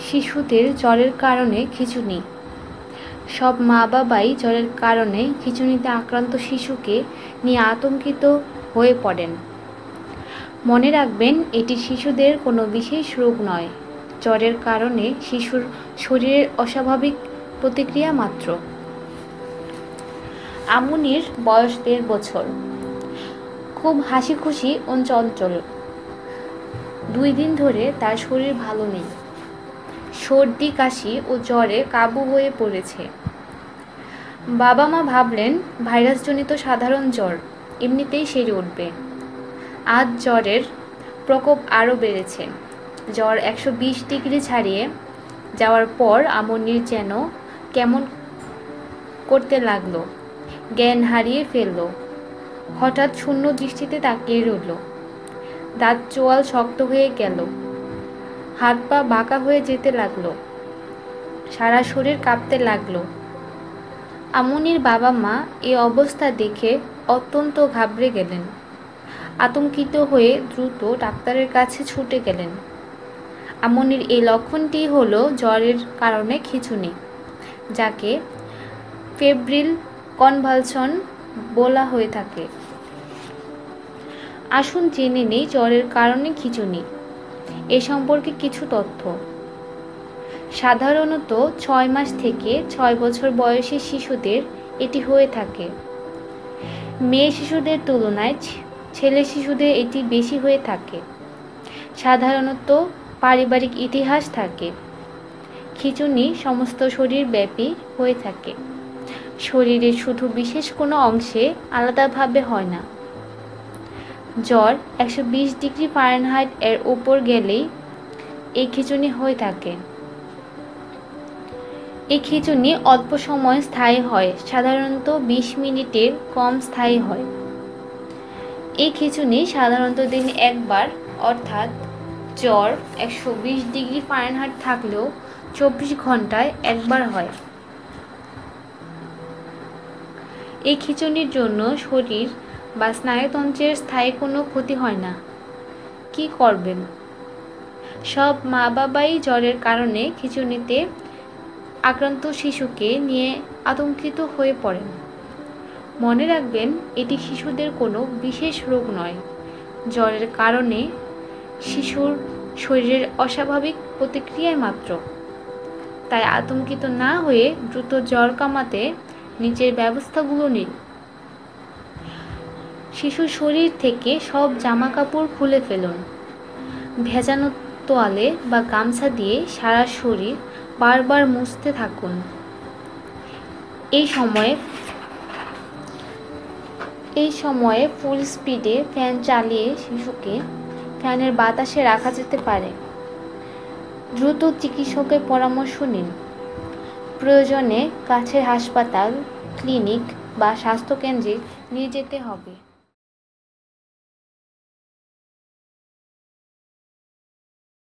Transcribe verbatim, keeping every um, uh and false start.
শিশুদের জ্বরের কারণে খিঁচুনি। সব মা বাবাই জ্বরের কারণে খিঁচুনিতে আক্রান্ত শিশুকে নিয়ে আতঙ্কিত হয়ে পড়েন। মনে রাখবেন, এটি শিশুদের কোনো বিশেষ রোগ নয়, জ্বরের কারণে শিশুর শরীরের অস্বাভাবিক প্রতিক্রিয়া মাত্র। আমুনির বয়স দেড় বছর, খুব হাসি খুশি ও চঞ্চল। দুই দিন ধরে তার শরীর ভালো নেই, সর্দি কাশি ও জ্বরে কাবু হয়ে পড়েছে। বাবা মা ভাবলেন ভাইরাসজনিত সাধারণ জ্বর, এমনিতেই সেরে উঠবে। আজ জ্বরের প্রকোপ আরও বেড়েছে। জ্বর একশো বিশ ডিগ্রি ছাড়িয়ে যাওয়ার পর আমুনির যেন কেমন করতে লাগলো, জ্ঞান হারিয়ে ফেলল। হঠাৎ শূন্য দৃষ্টিতে তাকিয়ে রইল। দাঁত চোয়াল শক্ত হয়ে গেল, হাত পা বাঁকা হয়ে যেতে লাগলো, সারা শরীর কাঁপতে লাগলো। আমুনির বাবা মা এই অবস্থা দেখে অত্যন্ত ঘাবড়ে গেলেন। আতঙ্কিত হয়ে দ্রুত ডাক্তারের কাছে ছুটে গেলেন। আমুনির এই লক্ষণটি হলো জ্বরের কারণে খিঁচুনি, যাকে ফেব্রিল কনভালশন বলা হয়ে থাকে। আসুন জেনে নেই জ্বরের কারণে খিঁচুনি এ সম্পর্কে কিছু তথ্য। সাধারণত ছয় মাস থেকে ছয় বছর বয়সী শিশুদের এটি হয়ে থাকে। মেয়ে শিশুদের তুলনায় ছেলে শিশুদের এটি বেশি হয়ে থাকে। সাধারণত পারিবারিক ইতিহাস থাকে। খিঁচুনি সমস্ত শরীরব্যাপী হয়ে থাকে, শরীরের শুধু বিশেষ কোনো অংশে আলাদাভাবে হয় না। জ্বর একশো বিশ ডিগ্রি ফারেনহাইট এর উপর গেলেই এই খিঁচুনি হয়ে থাকে। এই খিঁচুনি অল্প সময় স্থায়ী হয়, সাধারণত বিশ মিনিটের কম স্থায়ী হয়। এই খিঁচুনি সাধারণত দিনে একবার, অর্থাৎ জ্বর একশো বিশ ডিগ্রি ফারেনহাইট থাকলেও চব্বিশ ঘন্টায় একবার হয়। এই খিঁচুনির জন্য শরীর বা স্নায়ুতন্ত্রের স্থায়ী কোনো ক্ষতি হয় না। কি করবেন? সব মা বাবাই জ্বরের কারণে খিঁচুনিতে আক্রান্ত শিশুকে নিয়ে আতঙ্কিত হয়ে পড়েন। মনে রাখবেন, এটি শিশুদের কোনো বিশেষ রোগ নয়, জ্বরের কারণে শিশুর শরীরের অস্বাভাবিক প্রতিক্রিয়ায় মাত্র। তাই আতঙ্কিত না হয়ে দ্রুত জ্বর কমাতে নিজের ব্যবস্থাগুলো নিন। শিশুর শরীর থেকে সব জামা কাপড় খুলে ফেলুন। ভেজানো তোয়ালে বা গামছা দিয়ে সারা শরীর বারবার মুছতে থাকুন। এই সময়ে এই সময়ে ফুল স্পিডে ফ্যান চালিয়ে শিশুকে ফ্যানের বাতাসে রাখা যেতে পারে। দ্রুত চিকিৎসকের পরামর্শ নিন। প্রয়োজনে কাছের হাসপাতাল, ক্লিনিক বা স্বাস্থ্যকেন্দ্রে নিয়ে যেতে হবে।